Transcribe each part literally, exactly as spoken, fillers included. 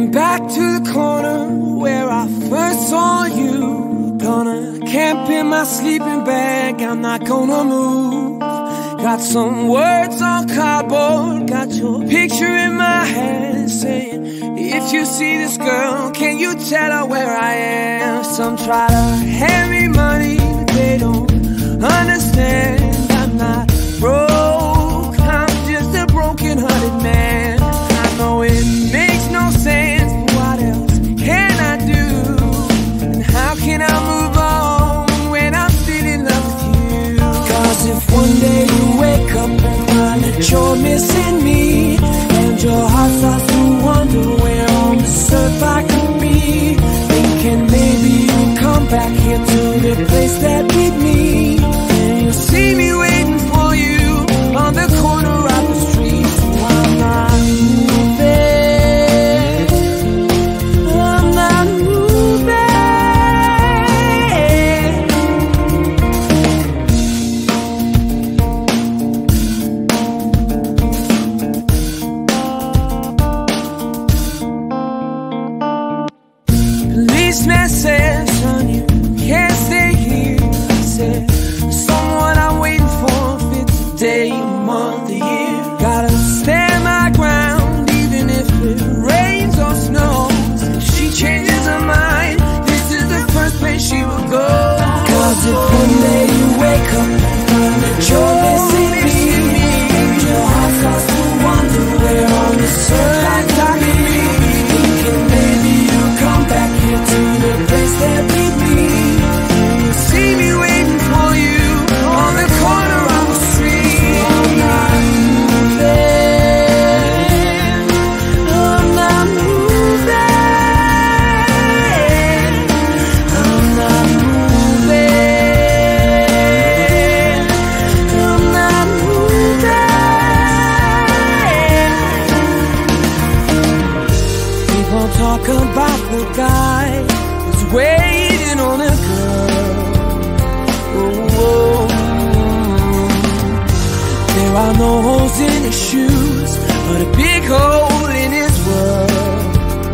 Going back to the corner where I first saw you. Gonna camp in my sleeping bag, I'm not gonna move. Got some words on cardboard, got your picture in my hand, saying, if you see this girl, can you tell her where I am? Some try to hand me money, but they don't understand. I'm not broke, I'm just a broken-hearted man. I know it makes no sense, but what else can I do? And how can I move on when I'm still in love with you? Cause if one day you wake up and find that you're missing me, and your heart starts to wonder where on this earth I could be, thinking maybe you'll come back here to the place that beat me, and you'll see me waiting for you on the corner of the street. So I'm not moving, I'm not moving. Policeman said, son, you can't stay here. I said, someone I'm waiting for fits a day, a month, a year. Gotta stand my ground even if it rains or snows. If she changes her mind, this is the first place she will go. Cause if one day you wake up and find that you're missing me, and your heart starts to wonder where on this earth I could be, thinking maybe you'll come back here to the place that beat me, and you'll see me waiting for you on the corner of the street. I'm not moving, I'm not moving, I'm not moving, I'm not moving. People talk about the guy who's waiting on a girl. Oh, oh. There are no holes in his shoes, but a big hole in his world.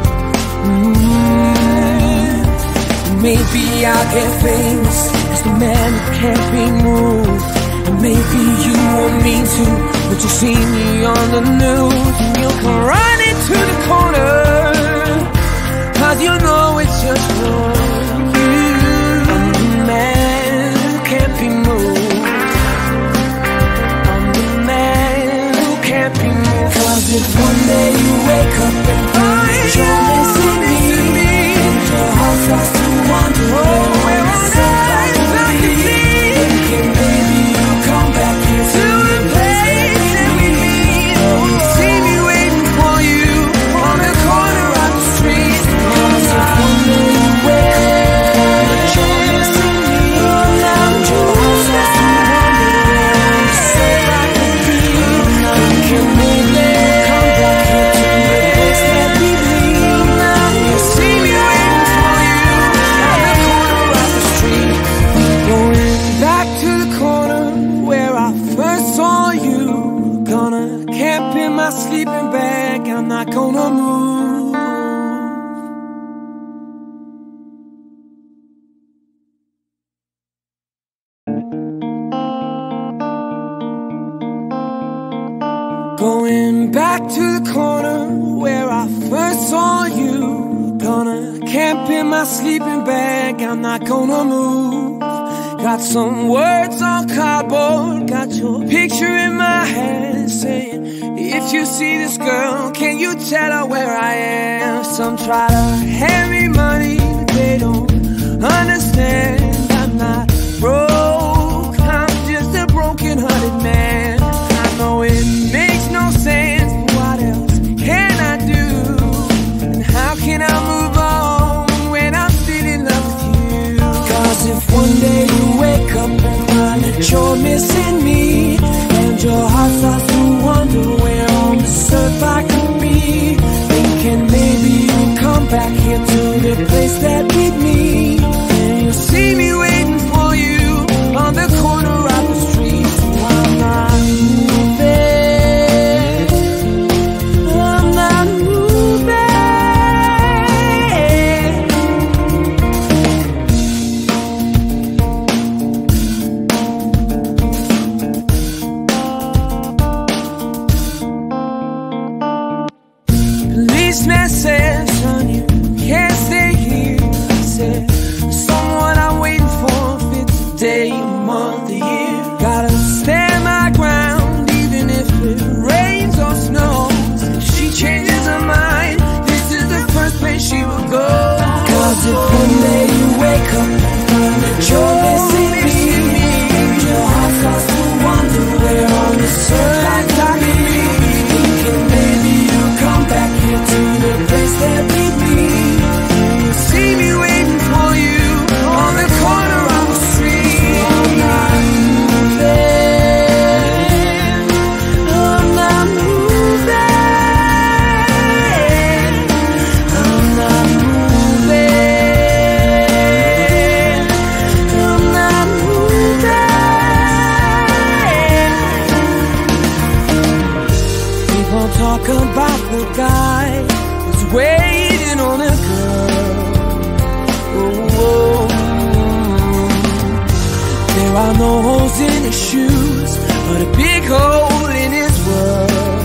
Mm. Maybe I'll get famous as the man who can't be moved, and maybe you won't mean to, but you see me on the news, and you'll come running to the corner, cause you know it's just wrong. I'm the man who can't be moved, I'm the man who can't be moved. Cause if one day you wake up and find that you're missing me, and your heart starts to wonder where on this earth I could be, thinking maybe you'll come back here to the place that we meet, and see me waiting for you on the corner of the street. Cause if one day you wake up and you're missing me, and your heart starts to wonder where on this earth I could be, thinking maybe come back here to the place that we meet, you'll see me waiting for you on the corner of the street. Going back to the corner where I first saw you. Gonna camp in my sleeping bag, I'm not gonna move. Going back to the corner where I first saw you. Gonna camp in my sleeping bag, I'm not gonna move. Got some words on cardboard, got your picture in my hand, saying, if you see this girl, can you tell her where I am? Some try to hand me money, but they don't understand. I'm not broke, I'm just a broken-hearted man. I know it makes no sense, but what else can I do? And how can I move on when I'm still in love with you? Cause if one day you wake up and find that you're missing me, and your heart starts to wonder where on this earth I could be, thinking maybe you'll come back here to the place that beat me, and you'll see me waiting for you on the corner of the street. So I'm not moving, I'm not moving. about the guy who's waiting on a girl. Oh, oh. There are no holes in his shoes, but a big hole in his world.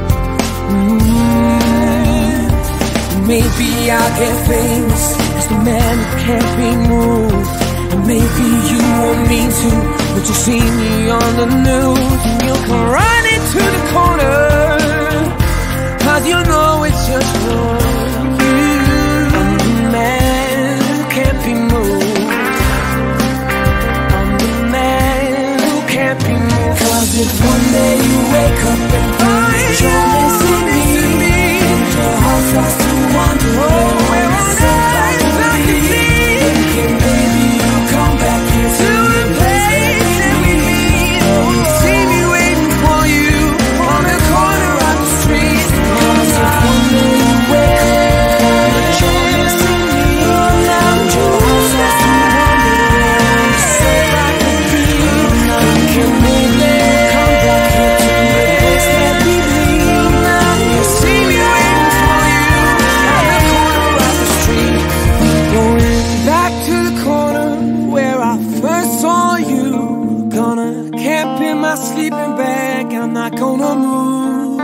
Mm. Maybe I'll get famous as the man who can't be moved. And maybe you want me to, but you see me on the news, and you'll come running to the corner, cause you know it's just wrong. I'm the man who can't be moved. I'm the man who can't be moved. Cause if one day you wake up and find that you're missing me, and your heart starts to wonder, oh, where on earth I can be, thinking maybe you'll come back here to the place that we meet. Oh, you see me waiting for you on the corner of the street. Cause if one day you wake up and you're missing me, and your heart starts to wonder where you say I could be, thinking maybe you'll come back here to the place that we meet. You see me waiting for you on the corner of the street. Going back to the corner where I first saw you. Gonna camp in my sleeping bag, I'm not gonna move.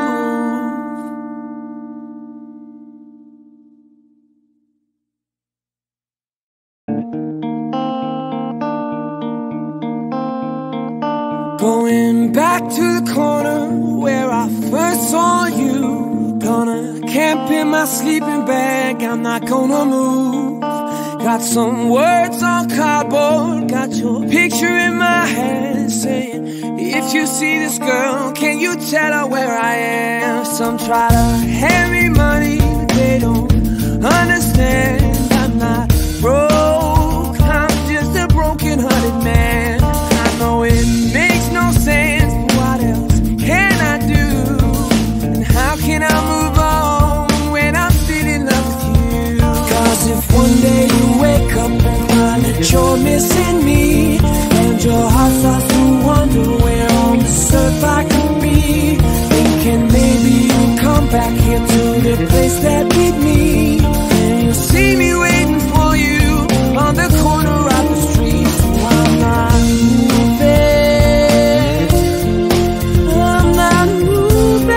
Going back to the corner where I first saw you. Gonna camp in my sleeping bag, I'm not gonna move. Got some words on cardboard, got your picture in my hand, saying, if you see this girl, can you tell her where I am? Some try to hand me money, but they don't understand. I'm not broke, I'm just a broken-hearted man. I know it makes no sense, but what else can I do? And how can I move on when I'm still in love with you? Cause if one day you wake up and find that you're missing me, and your heart starts to wonder where on this earth I could be, thinking maybe you'll come back here to the place that we'd meet, and you'll see me waiting for you on the corner of the street. So I'm not moving, I'm not moving.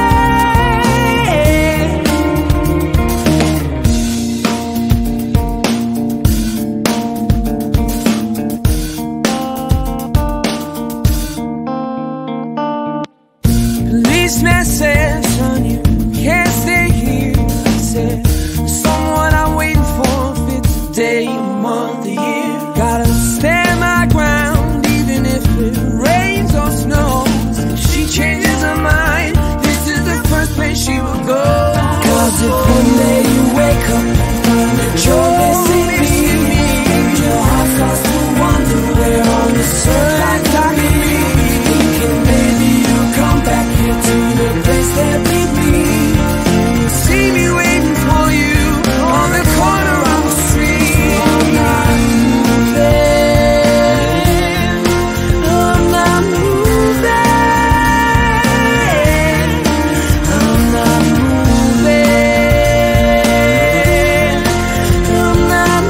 Policeman said, son, you can't stay here. I said, someone I'm waiting for fits the day, a month, a year. Gotta stand my ground, even if it rains or snows. If she changes her mind, this is the first place she will go. Cause if one day you wake up and find that you're missing me, and your heart starts to wonder where on this earth I could be, thinking maybe you'll come back here to the place that we meet, and you'll see me waiting for you on the corner of the street. I'm not moving, I'm not moving, I'm not moving, I'm not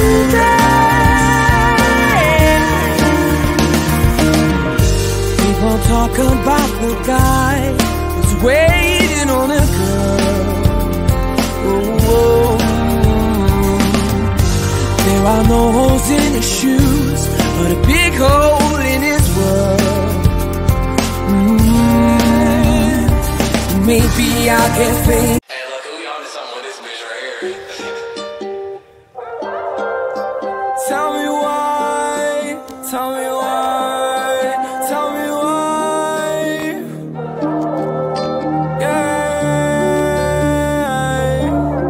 moving. People talk about the guy who's waiting on a girl. Oh, oh. There are no holes in his shoes, but a big hole in his world. Mm. Maybe I'll get famous. Hey, look, we on to something with this bitch right here. Tell me why, tell me why, tell me why. Yeah.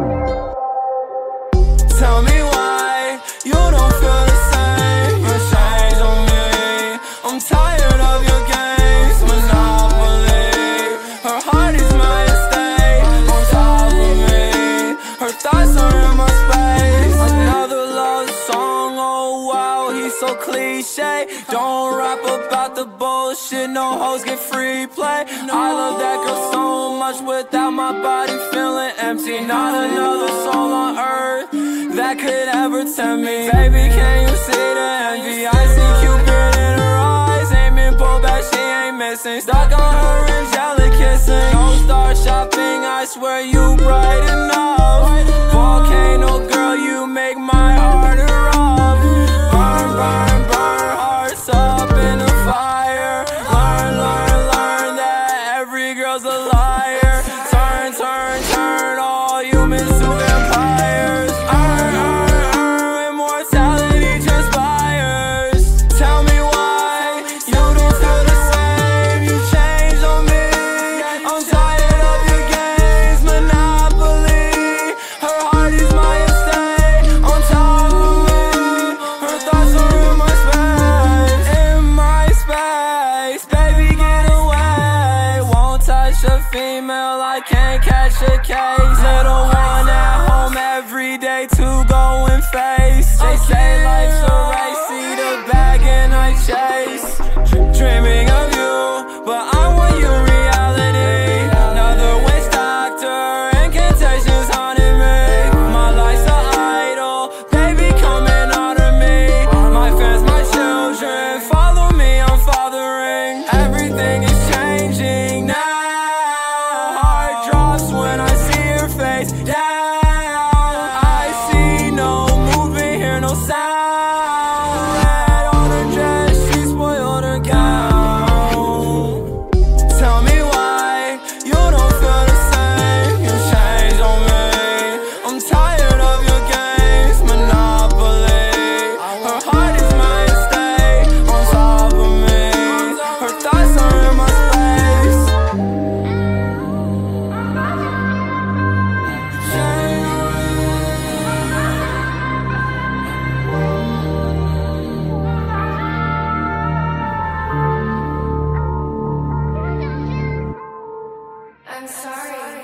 Tell me why you don't feel the same. You change on me. I'm tired of your games, monopoly. Her heart is my estate. I'm shit, no hoes get free play. I love that girl so much, without my body feeling empty. Not another soul on earth that could ever tempt me. Baby, can you see the envy? I see Cupid in her eyes, aiming pull back, she ain't missing. Stuck on her angelic kissing. Don't start shopping, I swear you bright enough. Volcano girl, you make my heart erupt. Burn, burn, burn, hearts up in the fire. Learn, learn, learn that every girl's a liar. Turn, turn, turn all humans to vampires. Earn, earn, earn, immortality transpires. Tell me why you don't feel the same. You changed on me. I'm tired of your games, Monopoly. Her heart is my estate, on top of me. Her thoughts are in my space, in my space. Baby, get away. Won't touch a female, I can't catch a case. Little one at home every day to go and face. They say life's a race, see the bag and I chase. Dreaming of you, but I want your reality. Another witch doctor, incantations haunting me. My life's an idol, baby, come and honor me. My fans, my children, follow me, I'm fathering. Everything is changing now. Heart drops when I see your face down. I see no movement, hear no sound. Red on her dress, she spoiled her gown. Tell me why you don't feel the same. You changed on me. I'm tired of your games, Monopoly. Her heart is my estate, on top of me. Her thoughts are in my space. I'm sorry.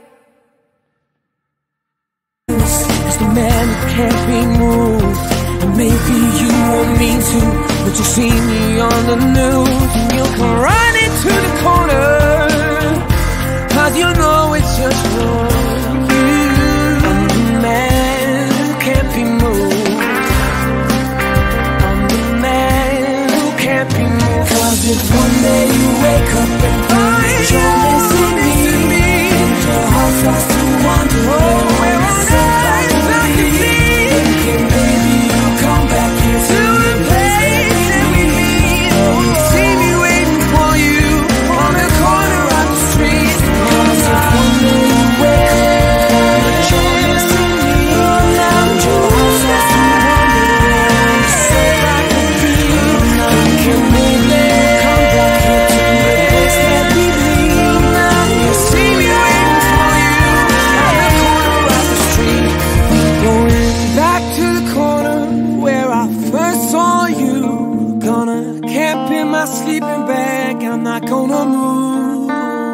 It's the man who can't be moved. And maybe you want me to, but you see me on the news and you'll come running to the corner, cause you know it's just wrong. I'm the man who can't be moved. I'm the man who can't be moved. Cause if one day you wake up and find you're missing me, and your heart starts to wonder where I said I could be, thinking maybe you'll come back here to the place that we meet. See me waiting for you on the corner of the street. Cause if one day you wake up and you're missing me, and your heart starts to wonder where I said I could be, thinking maybe come back here to the place that we meet. You see me waiting for you on the corner of the street. Going back to the corner where I first saw you. Gonna camp in my sleeping bag, I'm not gonna move.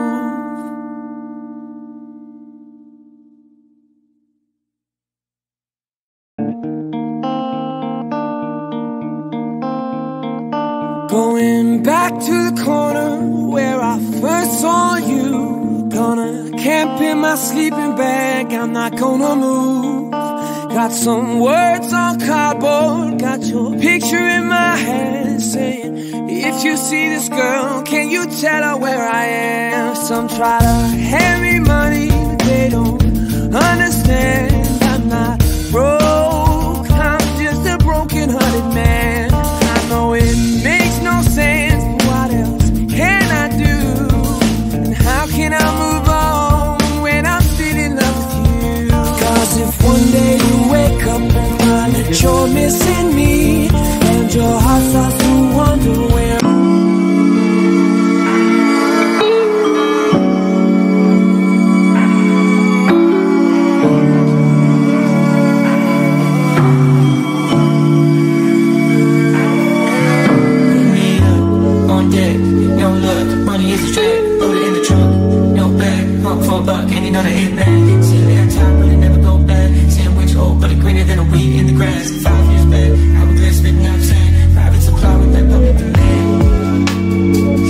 Going back to the corner where I first saw you. Gonna camp in my sleeping bag, I'm not gonna move. Got some words on cardboard, got your picture in my hand, saying, if you see this girl, can you tell her where I am? Some try to hand me money, but they don't understand. I'm not broke, I'm just a broken-hearted man. I know it makes no sense, but what else can I do? And how can I move on when I'm still in love with you? Cause if one day you wake up and find that you're missing me, and your heart starts to wonder where on deck, no look, money is a strap, loaded in the trunk, no bag, pump for a buck, and you know the hit man. See it every time, but it never go back. Sandwich old, but it greener than a weed in the grass. Five years back, I was there spitting out sand, private supply with that public demand.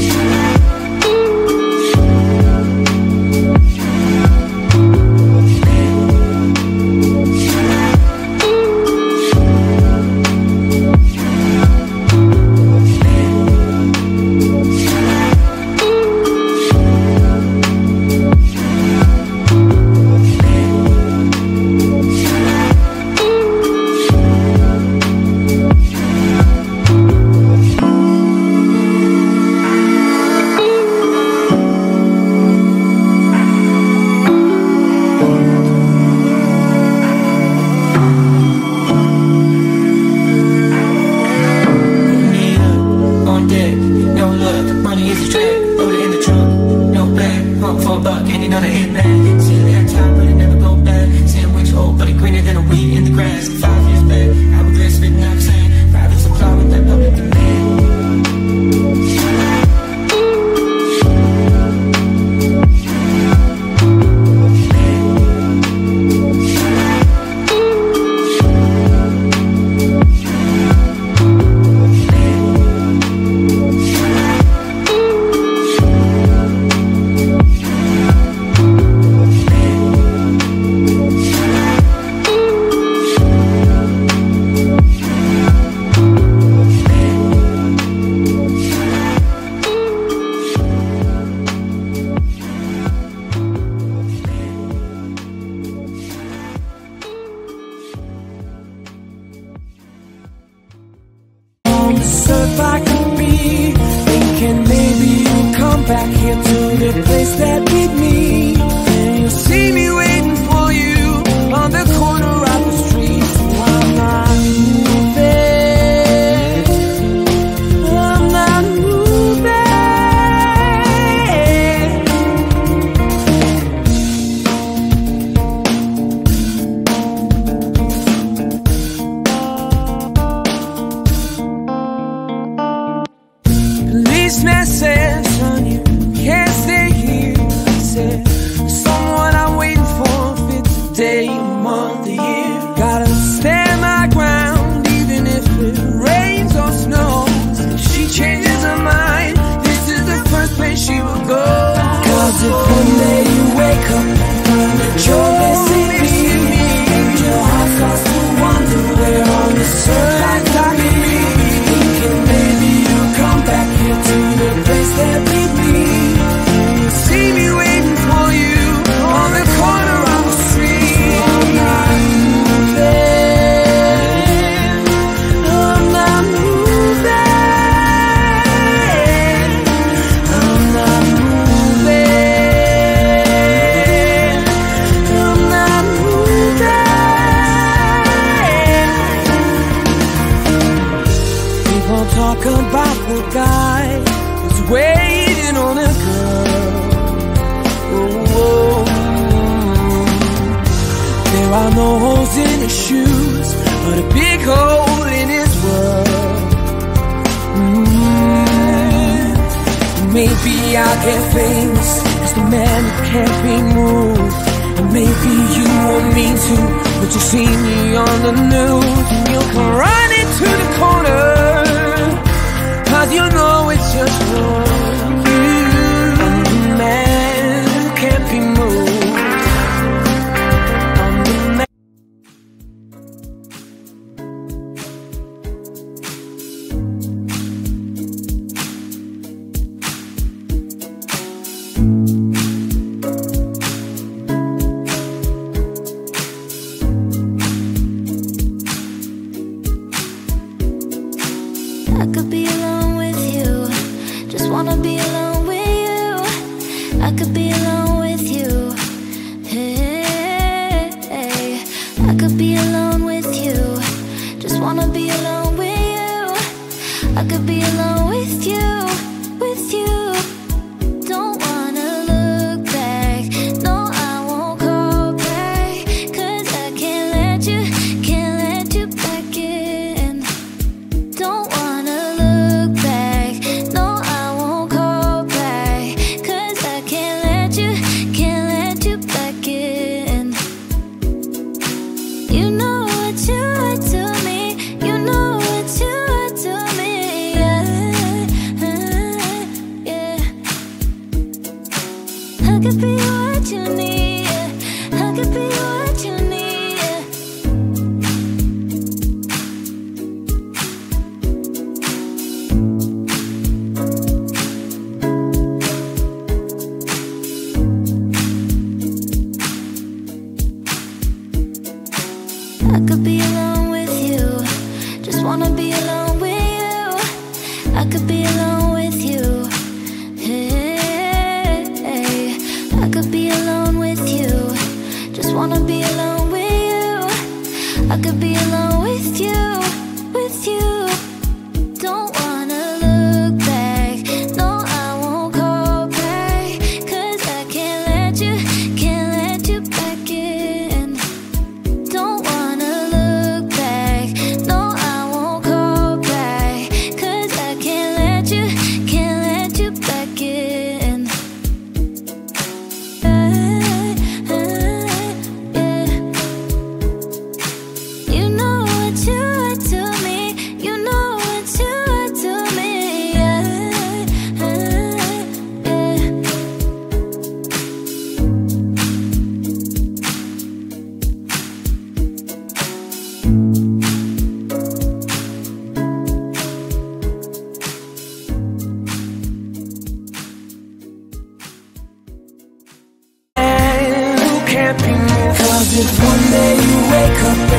the place that beat me. And you'll see me waiting for you on the corner of the street. So I'm not moving, I'm not moving. Policeman said, son, you can't stay here. I said, someone I'm waiting for fits the day, month, the year. Gotta stand my ground, even if it rains or snows. If she changes her mind, this is the first place she will go. Cause if one day you wake up and find that you're missing me, and your heart starts to wonder where on this earth I can be, thinking maybe you'll come back here to the place that beat me. You'll see me waiting for you on the corner of the street. I'm not moving, I'm not moving, I'm not moving, I'm not moving. People talk about the guy who's waiting on a girl. Oh, there are no holes in his shoes, but a big hole in his world. Mm. Maybe I'll get famous as the man who can't be moved. And maybe you want me to, but you see me on the news, and you'll come running to the corner, cause you know it's just wrong. I'm the man who can't be moved. I'm the man. I could be alone with you, just wanna be alone with you. I could be alone with you, hey, hey. I could be alone with you, just wanna be alone with you. I could be alone with you, with you. Don't wanna look back, no I won't call back, cause I can't let you, can't let you back in. Don't wanna look back, no I won't call back, cause I can't let you, can't let you back in. You know what you are to me, you know what you are to me, yeah, yeah. I could be what you need, yeah. I could be what you need, yeah. I could be alone with you, just wanna be alone with you. I could be alone with you, hey, hey. I could be alone with you, just wanna be alone with you. I could be alone with you, with you. Don't wanna look back, no I won't call back, cause I can't let you, can't let you back in. Don't wanna look back, no I won't call back, cause I can't let you, can't let you back in. Yeah, yeah. You know what you are to me, you know what you are to me, yeah, yeah. Who can't be moved. Cause if one day you wake up